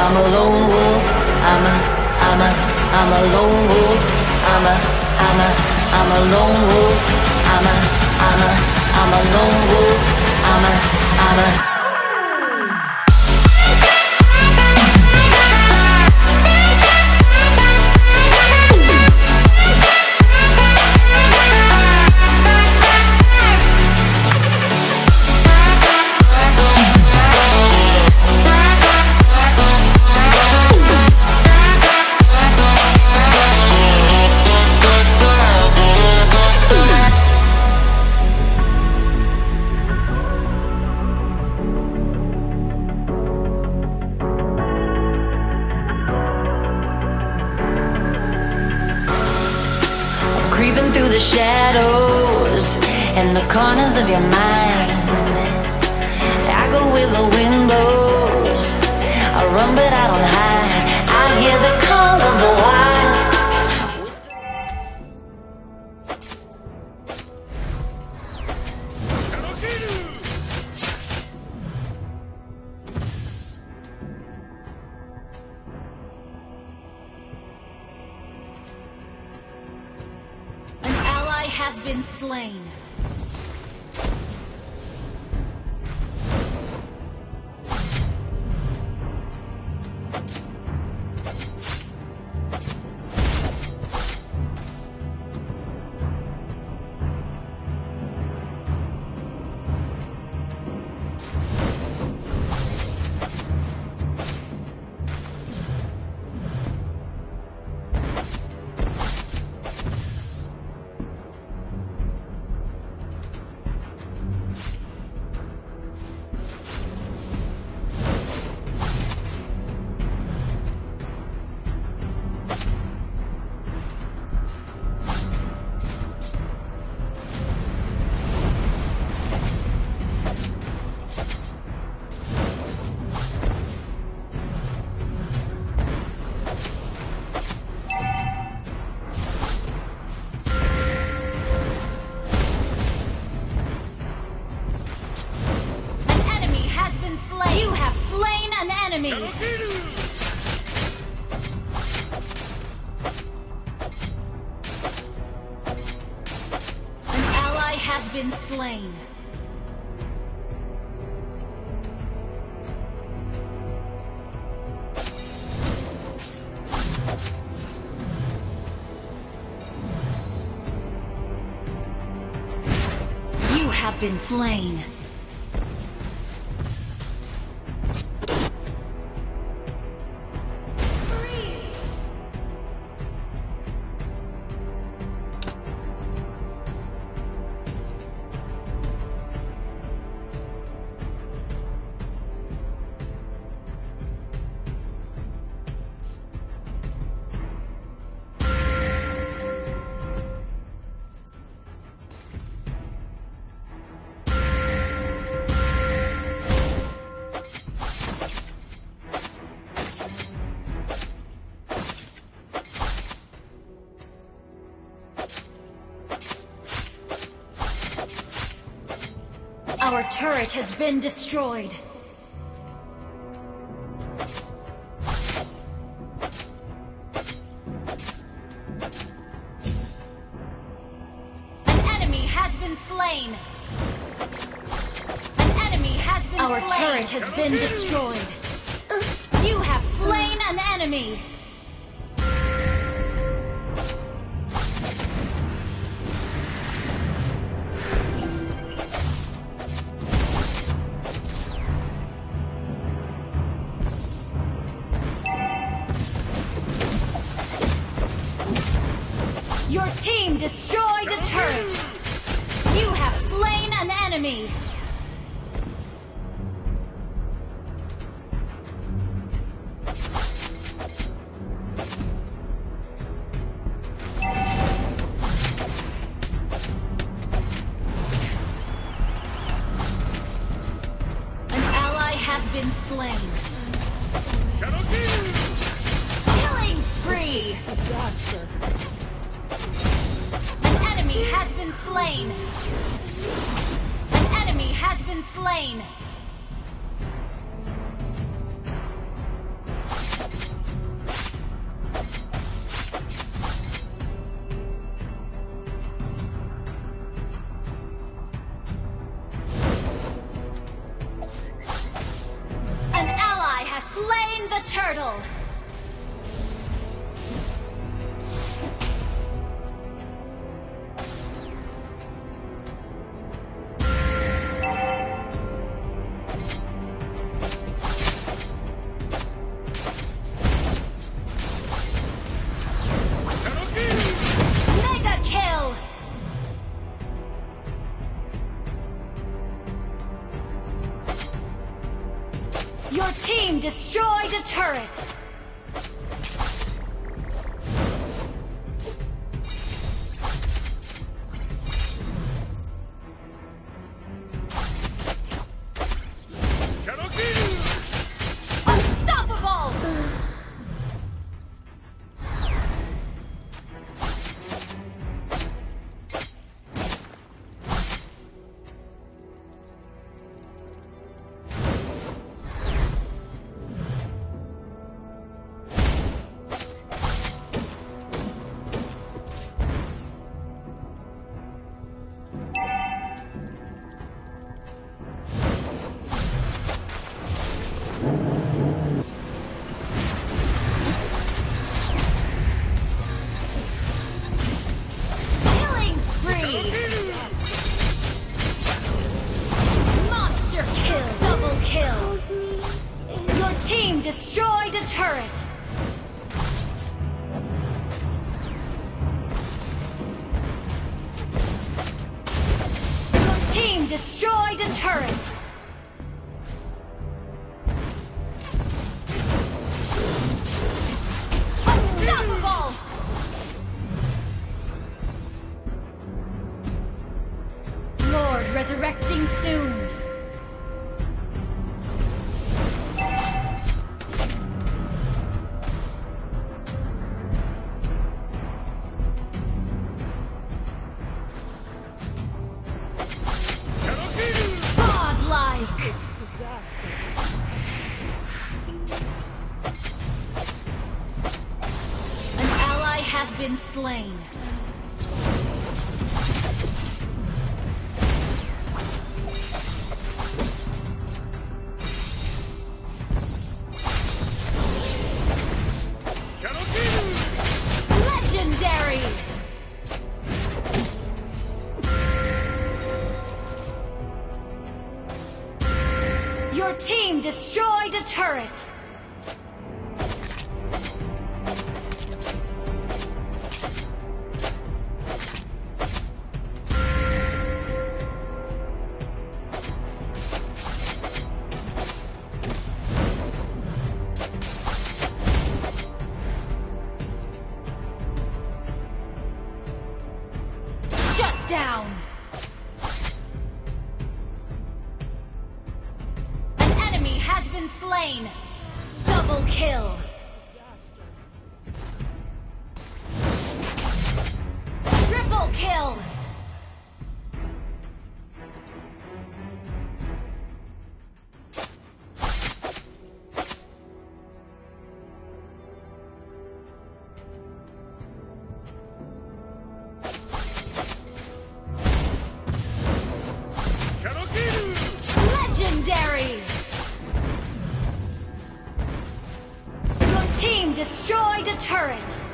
I'm a lone wolf. I'm a lone wolf. I'm a lone wolf. I'm a lone wolf. I'm a creeping through the shadows in the corners of your mind. I go where the wind blows. I run but I don't hide. I hear the call of the wild. Has been slain. You have slain an enemy! An ally has been slain. You have been slain. Our turret has been destroyed. An enemy has been slain. An enemy has been slain. Our turret has been destroyed. You have slain an enemy. Your team destroyed a turret! You have slain an enemy! An ally has been slain. Killing spree! Disaster. Has been slain. An enemy has been slain. Summon the turtle! Mega kill! Your team destroyed a turret! Unstoppable! Killing spree! Monster kill! Double kill! Your team destroyed a turret! Your team destroyed a turret! Unstoppable! Lord resurrecting soon! Godlike! An ally has been slain. Legendary! Your team destroyed a turret! Shut down! An enemy has been slain! Double kill! Triple kill! Legendary! Your team destroyed a turret!